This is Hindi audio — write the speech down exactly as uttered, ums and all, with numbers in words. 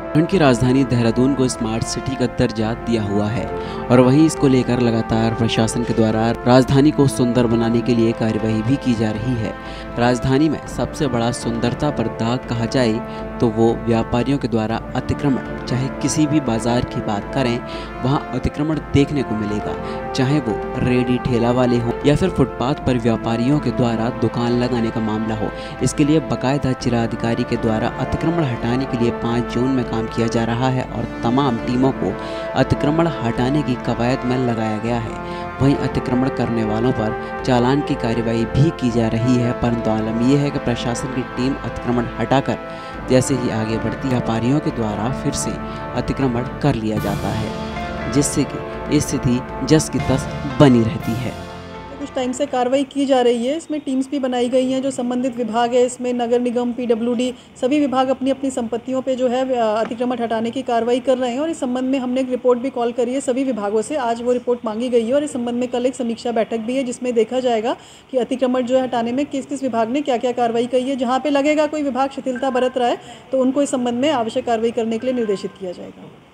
उत्तराखंड की राजधानी देहरादून को स्मार्ट सिटी का दर्जा दिया हुआ है और वहीं इसको लेकर लगातार प्रशासन के द्वारा राजधानी को सुंदर बनाने के लिए कार्यवाही भी की जा रही है। राजधानी में सबसे बड़ा सुंदरता पर दाग कहा जाए तो वो व्यापारियों के द्वारा अतिक्रमण, चाहे किसी भी बाजार की बात करें वहाँ अतिक्रमण देखने को मिलेगा, चाहे वो रेडी ठेला वाले हों या फिर फुटपाथ पर व्यापारियों के द्वारा दुकान लगाने का मामला हो। इसके लिए बाकायदा जिलाधिकारी के द्वारा अतिक्रमण हटाने के लिए पाँच जून में काम किया जा रहा है और तमाम टीमों को अतिक्रमण हटाने की कवायद में लगाया गया है। वहीं अतिक्रमण करने वालों पर चालान की कार्यवाही भी की जा रही है, परंतु आलम यह है कि प्रशासन की टीम अतिक्रमण हटाकर जैसे ही आगे बढ़ती व्यापारियों के द्वारा फिर से अतिक्रमण कर लिया जाता है, जिससे कि स्थिति जस की तस बनी रहती है। कुछ टाइम से कार्रवाई की जा रही है। इसमें टीम्स भी बनाई गई हैं जो संबंधित विभाग है। इसमें नगर निगम, पीडब्ल्यूडी, सभी विभाग अपनी अपनी संपत्तियों पे जो है अतिक्रमण हटाने की कार्रवाई कर रहे हैं और इस संबंध में हमने एक रिपोर्ट भी कॉल करी है सभी विभागों से। आज वो रिपोर्ट मांगी गई है और इस संबंध में कल एक समीक्षा बैठक भी है जिसमें देखा जाएगा कि अतिक्रमण जो है हटाने में किस किस विभाग ने क्या क्या कार्रवाई की है। जहाँ पे लगेगा कोई विभाग शिथिलता बरत रहा है तो उनको इस संबंध में आवश्यक कार्रवाई करने के लिए निर्देशित किया जाएगा।